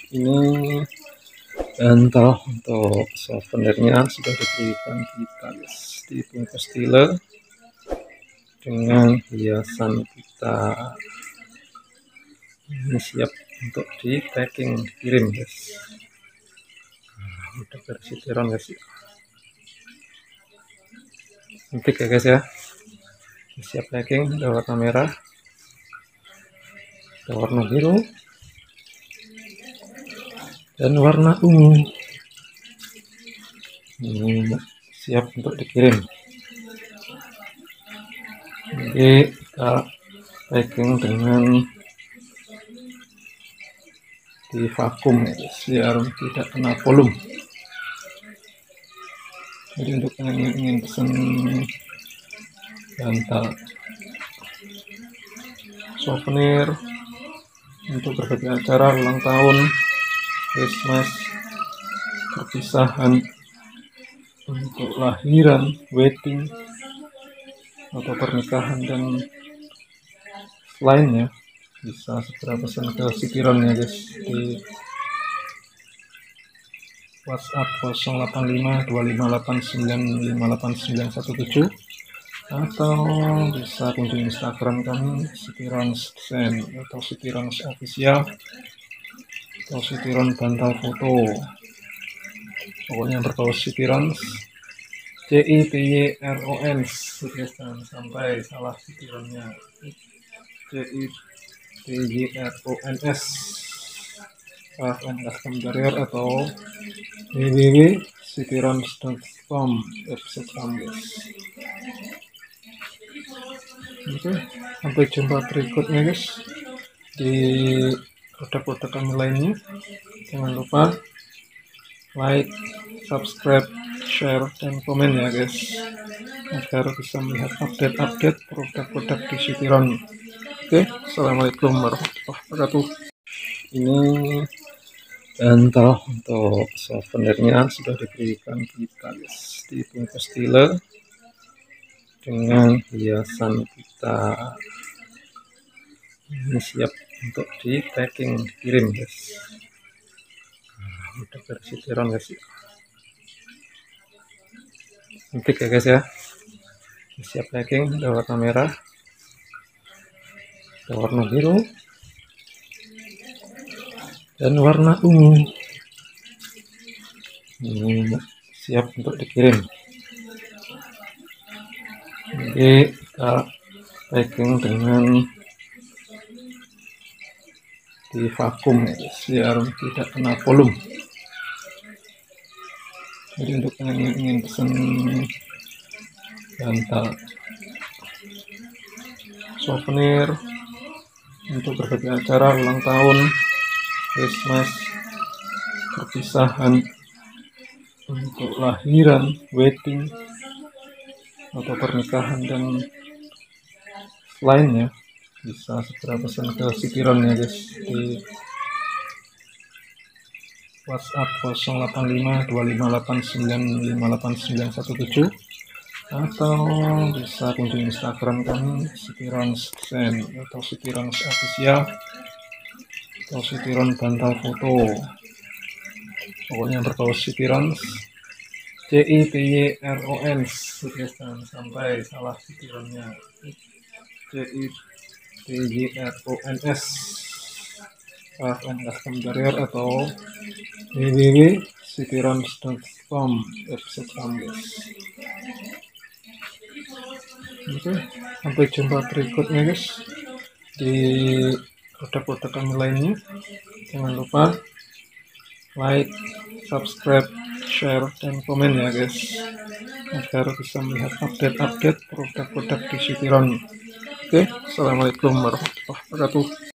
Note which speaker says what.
Speaker 1: Ini bantal untuk souvenirnya sudah diberikan kita guys, dibungkus tile dengan hiasan kita. Ini siap untuk di packing, dikirim guys. Udah versi tiron guys, cantik ya guys ya. Siap packing, ada warna merah, ada warna biru, dan warna ungu. Ini siap untuk dikirim. Jadi kita packing dengan di vakum ya guys, biar tidak kena volume. Jadi untuk yang ingin pesan bantal souvenir untuk berbagai acara ulang tahun, Christmas, perpisahan, untuk lahiran, wedding, atau pernikahan dan lainnya, bisa segera pesan ke Citiron ya guys, di WhatsApp 085258958917, atau bisa kunjungi Instagram kami Citiron Design atau Citiron Official atau Citiron Bantal Foto. Pokoknya berbau Citiron, CITYRON, jangan sampai salah Citironnya, CITYRONS, custom barrier atau www.citirons.com website kami. Oke, sampai jumpa berikutnya guys di produk-produk kami lainnya. Jangan lupa like, subscribe, share, dan komen ya guys, agar bisa melihat update-update produk-produk di Citiron. Oke, assalamualaikum warahmatullahi wabarakatuh. Ini bantal untuk souvenirnya sudah diberikan kita guys, dibungkus tile dengan hiasan kita. Ini siap untuk di packing, dikirim guys. Udah versi tiron guys, cantik ya guys ya. Siap packing, ada warna merah, ada warna biru, dan warna ungu. Ini siap untuk dikirim. Jadi kita packing dengan di vakum ya guys, biar tidak kena volume. Jadi untuk yang ingin pesan bantal souvenir untuk berbagai acara ulang tahun, Christmas, perpisahan, untuk lahiran, wedding, atau pernikahan dan lainnya, bisa segera pesan ke Citiron ya guys, di WhatsApp 085258958917, atau bisa kunjungi Instagram kami Citiron Design atau Citiron Official atau Citiron Bantal Foto. Pokoknya berbau Citiron, CITYRON, jangan sampai salah Citironnya, CITYRONS, custom barrier atau www.citirons.com website kami. Oke, sampai jumpa berikutnya guys di produk-produk kami lainnya. Jangan lupa like, subscribe, share, dan komen ya guys, agar bisa melihat update-update produk-produk di Citiron. Oke, assalamualaikum warahmatullahi wabarakatuh.